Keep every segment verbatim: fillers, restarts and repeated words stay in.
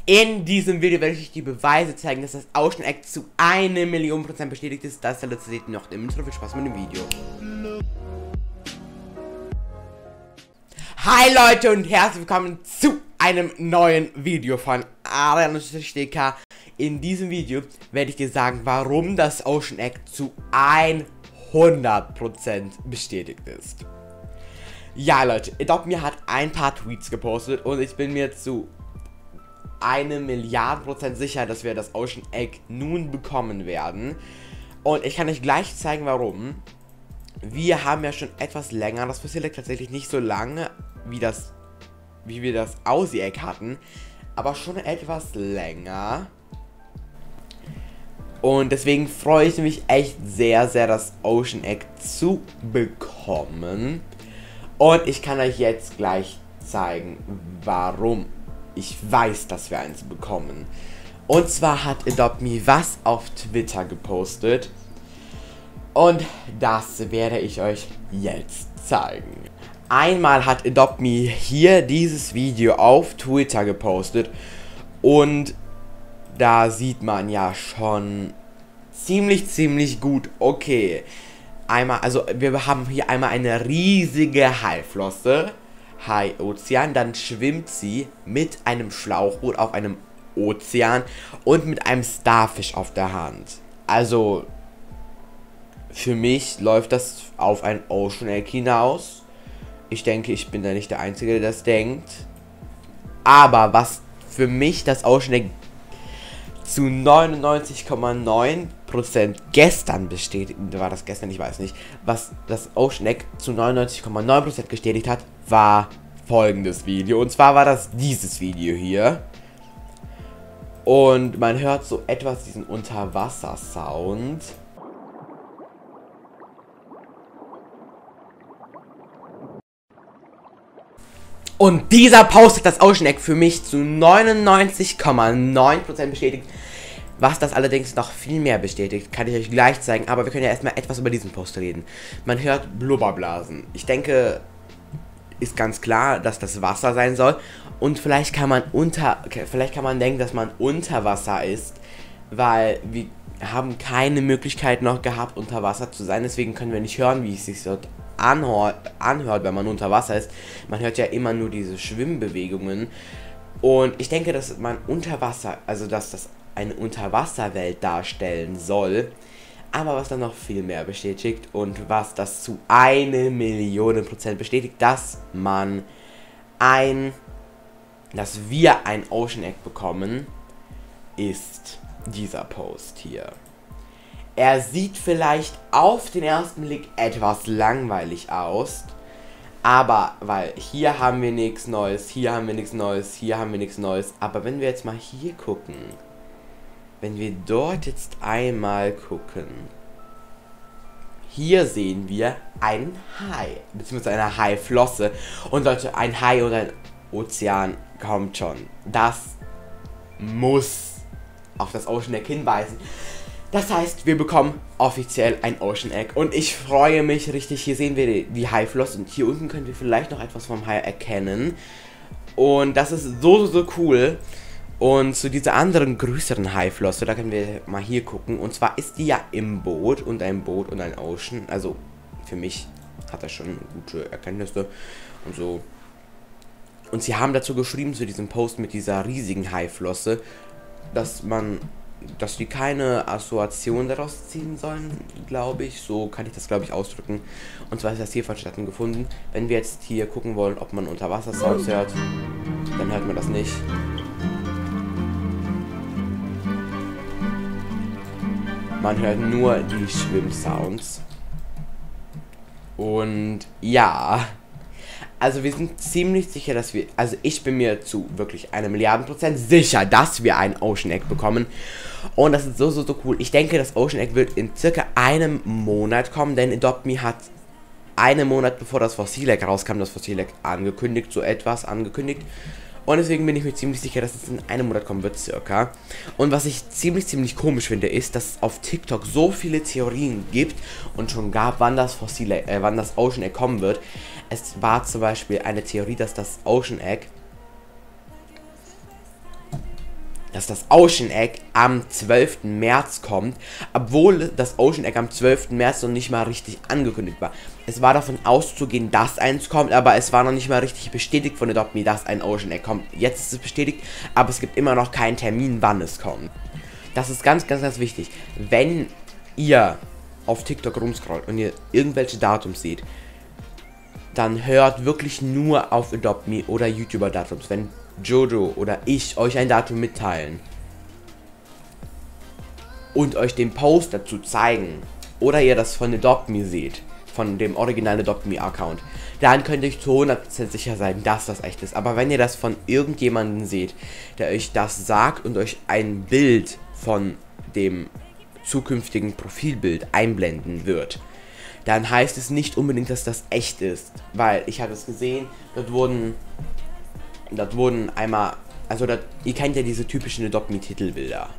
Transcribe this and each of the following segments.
In diesem Video werde ich euch die Beweise zeigen, dass das Ocean Egg zu eine Million Prozent bestätigt ist. Das alles seht ihr noch im Intro. Viel Spaß mit dem Video. Hi Leute und herzlich willkommen zu einem neuen Video von Arian_D K. In diesem Video werde ich dir sagen, warum das Ocean Egg zu hundert Prozent bestätigt ist. Ja Leute, Adopt Me hat ein paar Tweets gepostet und ich bin mir zu eine Milliarde Prozent sicher, dass wir das Ocean Egg nun bekommen werden. Und ich kann euch gleich zeigen, warum. Wir haben ja schon etwas länger das Fossil Egg, tatsächlich nicht so lange, wie das, wie wir das Aussie Egg hatten, aber schon etwas länger. Und deswegen freue ich mich echt sehr, sehr, das Ocean Egg zu bekommen. Und ich kann euch jetzt gleich zeigen, warum ich weiß, dass wir eins bekommen. Und zwar hat Adopt Me was auf Twitter gepostet. Und das werde ich euch jetzt zeigen. Einmal hat Adopt Me hier dieses Video auf Twitter gepostet. Und da sieht man ja schon ziemlich, ziemlich gut. Okay. Einmal, also wir haben hier einmal eine riesige Haiflosse. Hai-Ozean, dann schwimmt sie mit einem Schlauchboot auf einem Ozean und mit einem Starfish auf der Hand. Also, für mich läuft das auf ein Ocean Egg hinaus. Ich denke, ich bin da nicht der Einzige, der das denkt. Aber was für mich das Ocean Egg zu neunundneunzig Komma neun Prozent gestern bestätigt, war das gestern, ich weiß nicht, was das Ocean Egg zu neunundneunzig Komma neun Prozent bestätigt hat, war folgendes Video. Und zwar war das dieses Video hier. Und man hört so etwas diesen Unterwasser-Sound. Und dieser Post hat das Ocean Egg für mich zu neunundneunzig Komma neun Prozent bestätigt. Was das allerdings noch viel mehr bestätigt, kann ich euch gleich zeigen. Aber wir können ja erstmal etwas über diesen Post reden. Man hört Blubberblasen. Ich denke, ist ganz klar, dass das Wasser sein soll. Und vielleicht kann man unter, vielleicht kann man denken, dass man unter Wasser ist. Weil wir haben keine Möglichkeit noch gehabt, unter Wasser zu sein. Deswegen können wir nicht hören, wie es sich dort anhört, anhört, wenn man unter Wasser ist. Man hört ja immer nur diese Schwimmbewegungen. Und ich denke, dass man unter Wasser, also dass das eine Unterwasserwelt darstellen soll. Aber was dann noch viel mehr bestätigt und was das zu eine Million Prozent bestätigt, dass man ein, dass wir ein Ocean Egg bekommen, ist dieser Post hier. Er sieht vielleicht auf den ersten Blick etwas langweilig aus, aber weil hier haben wir nichts Neues, hier haben wir nichts Neues, hier haben wir nichts Neues, aber wenn wir jetzt mal hier gucken, wenn wir dort jetzt einmal gucken, hier sehen wir einen Hai, beziehungsweise eine Haiflosse. Und Leute, ein Hai oder ein Ozean kommt schon. Das muss auf das Ocean Egg hinweisen. Das heißt, wir bekommen offiziell ein Ocean Egg. Und ich freue mich richtig. Hier sehen wir die, die Haiflosse. Und hier unten können wir vielleicht noch etwas vom Hai erkennen. Und das ist so, so, so cool. Und zu dieser anderen größeren Haiflosse, da können wir mal hier gucken. Und zwar ist die ja im Boot und ein Boot und ein Ocean. Also für mich hat er schon gute Erkenntnisse und so. Und sie haben dazu geschrieben, zu diesem Post mit dieser riesigen Haiflosse, dass man, dass die keine Assoziation daraus ziehen sollen, glaube ich. So kann ich das, glaube ich, ausdrücken. Und zwar ist das hier vonstatten gefunden. Wenn wir jetzt hier gucken wollen, ob man Unterwasser-Sounds hört, dann hört man das nicht. Man hört nur die Schwimmsounds. Und ja, also wir sind ziemlich sicher, dass wir, also ich bin mir zu wirklich eine Milliarde Prozent sicher, dass wir ein Ocean Egg bekommen. Und das ist so, so, so cool. Ich denke, das Ocean Egg wird in circa einem Monat kommen, denn Adopt Me hat einen Monat bevor das Fossil Egg rauskam, das Fossil Egg angekündigt, so etwas angekündigt. Und deswegen bin ich mir ziemlich sicher, dass es in einem Monat kommen wird, circa. Und was ich ziemlich, ziemlich komisch finde, ist, dass es auf TikTok so viele Theorien gibt und schon gab, wann das Fossil Egg, äh, wann das Ocean Egg kommen wird. Es war zum Beispiel eine Theorie, dass das Ocean Egg dass das Ocean Egg am zwölften März kommt, obwohl das Ocean Egg am zwölften März noch nicht mal richtig angekündigt war. Es war davon auszugehen, dass eins kommt, aber es war noch nicht mal richtig bestätigt von Adopt Me, dass ein Ocean Egg kommt. Jetzt ist es bestätigt, aber es gibt immer noch keinen Termin, wann es kommt. Das ist ganz, ganz, ganz wichtig. Wenn ihr auf TikTok rumscrollt und ihr irgendwelche Datums seht, dann hört wirklich nur auf Adopt Me oder YouTuber-Datums. Wenn Jojo oder ich euch ein Datum mitteilen und euch den Post dazu zeigen oder ihr das von Adopt Me seht, von dem originalen Adopt Me Account, dann könnt ihr euch zu hundert Prozent sicher sein, dass das echt ist. Aber wenn ihr das von irgendjemandem seht, der euch das sagt und euch ein Bild von dem zukünftigen Profilbild einblenden wird, dann heißt es nicht unbedingt, dass das echt ist. Weil ich habe es gesehen, dort wurden dort wurden einmal, also dort, ihr kennt ja diese typischen Adopt Me Titelbilder.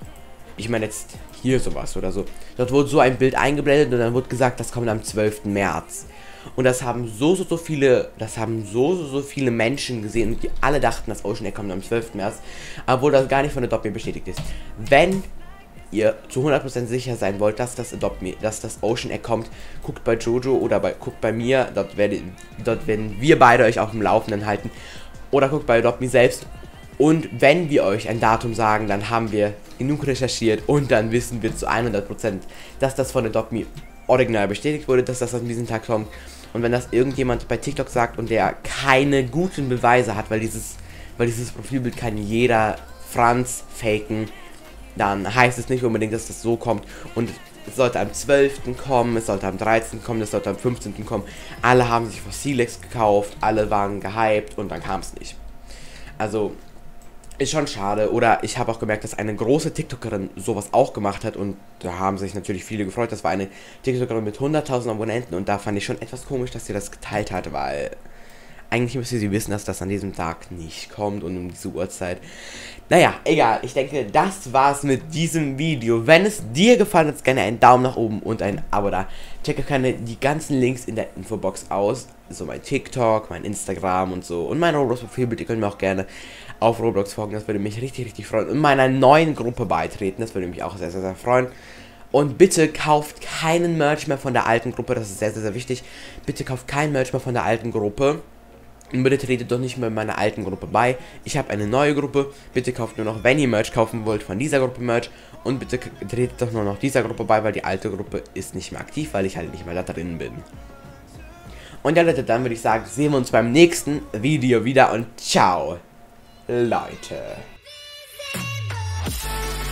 Ich meine jetzt hier sowas oder so. Dort wurde so ein Bild eingeblendet und dann wurde gesagt, das kommt am zwölften März. Und das haben so, so, so viele, das haben so, so, so viele Menschen gesehen und die alle dachten, das Ocean Egg kommt am zwölften März, obwohl das gar nicht von Adopt Me bestätigt ist. Wenn ihr zu hundert Prozent sicher sein wollt, dass das Adopt Me, dass das Ocean Egg kommt, guckt bei Jojo oder bei, guckt bei mir, dort, werde, dort werden wir beide euch auf dem Laufenden halten. Oder guckt bei Adopt Me selbst. Und wenn wir euch ein Datum sagen, dann haben wir genug recherchiert und dann wissen wir zu hundert Prozent, dass das von Adopt Me original bestätigt wurde, dass das an diesem Tag kommt. Und wenn das irgendjemand bei TikTok sagt und der keine guten Beweise hat, weil dieses, weil dieses Profilbild kann jeder Franz faken, dann heißt es nicht unbedingt, dass das so kommt. Und es sollte am zwölften kommen, es sollte am dreizehnten kommen, es sollte am fünfzehnten kommen. Alle haben sich Fossilex gekauft, alle waren gehypt und dann kam es nicht. Also, ist schon schade. Oder ich habe auch gemerkt, dass eine große TikTokerin sowas auch gemacht hat und da haben sich natürlich viele gefreut. Das war eine TikTokerin mit hunderttausend Abonnenten und da fand ich schon etwas komisch, dass sie das geteilt hat, weil eigentlich müsste sie wissen, dass das an diesem Tag nicht kommt und um diese Uhrzeit. Naja, egal. Ich denke, das war's mit diesem Video. Wenn es dir gefallen hat, gerne einen Daumen nach oben und ein Abo da. Checke gerne die ganzen Links in der Infobox aus. So mein TikTok, mein Instagram und so. Und mein Roblox-Profilbild. Ihr könnt mir auch gerne auf Roblox folgen. Das würde mich richtig, richtig freuen. Und meiner neuen Gruppe beitreten. Das würde mich auch sehr, sehr, sehr freuen. Und bitte kauft keinen Merch mehr von der alten Gruppe. Das ist sehr, sehr, sehr wichtig. Bitte kauft keinen Merch mehr von der alten Gruppe. Und bitte tretet doch nicht mehr in meiner alten Gruppe bei. Ich habe eine neue Gruppe. Bitte kauft nur noch, wenn ihr Merch kaufen wollt, von dieser Gruppe Merch. Und bitte tretet doch nur noch dieser Gruppe bei, weil die alte Gruppe ist nicht mehr aktiv, weil ich halt nicht mehr da drin bin. Und ja Leute, dann würde ich sagen, sehen wir uns beim nächsten Video wieder und ciao, Leute.